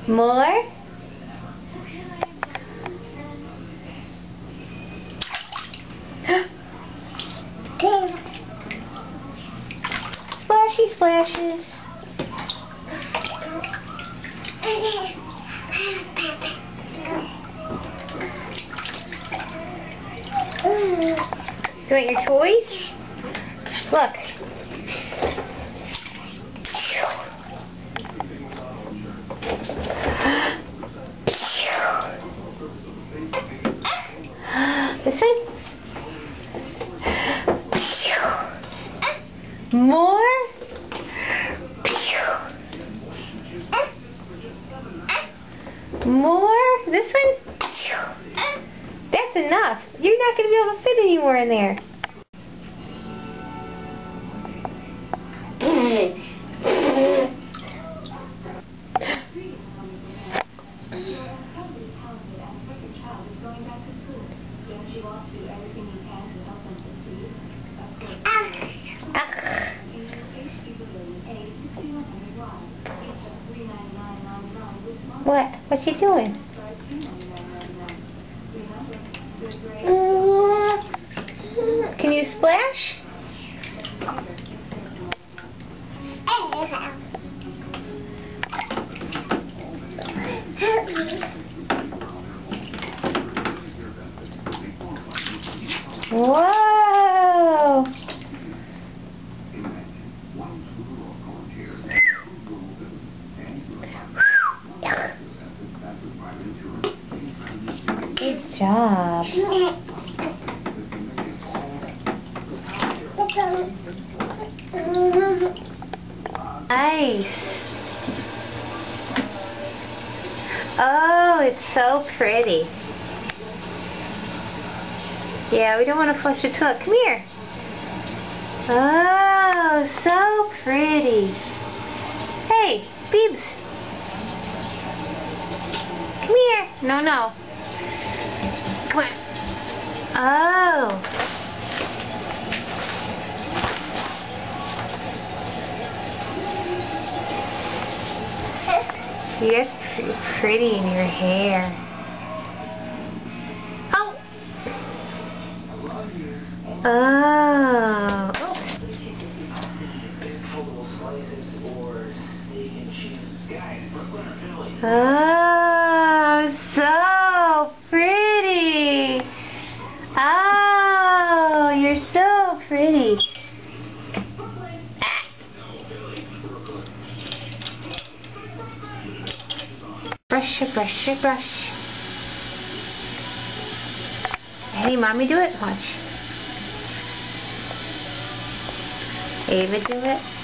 More? Splashy splashes. Do you want your toys? Look. This one? More? More? This one? That's enough. You're not going to be able to fit any more in there. What? What's he doing? Can you splash? Whoa! Good job. Nice. Oh, it's so pretty. Yeah, we don't want to flush the toilet. Come here. Oh, so pretty. Hey, Beebs. Come here. No, no. Come on. Oh. You're pretty in your hair. Oh. Oh. Oh, so pretty. Oh, you're so pretty. Brush, brush, brush. Hey, mommy, do it. Watch. Ava, do it.